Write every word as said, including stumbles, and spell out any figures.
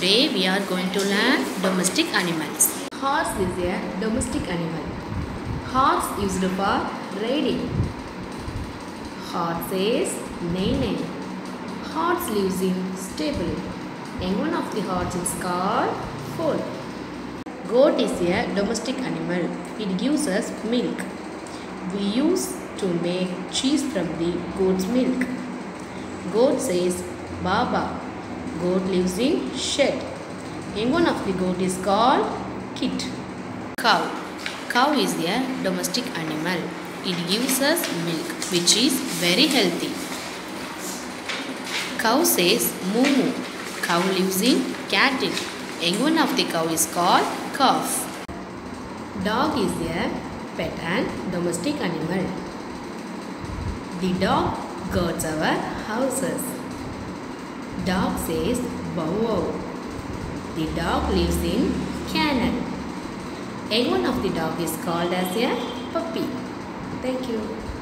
Today we are going to learn domestic animals. Horse is a domestic animal. Horse used for riding. Horse says neigh neigh. Horse lives in stable. And one of the horse is called foal. Goat is a domestic animal. It gives us milk. We use to make cheese from the goat's milk. Goat says Baba. Goat lives in shed. And one of the goat is called kit. Cow. Cow is a domestic animal. It gives us milk, which is very healthy. Cow says moo moo. Cow lives in cattle. And one of the cow is called calf. Dog is a pet and domestic animal. The dog guards our houses. Dog says bow wow. The dog lives in kennel. And one of the dog is called as a puppy. Thank you.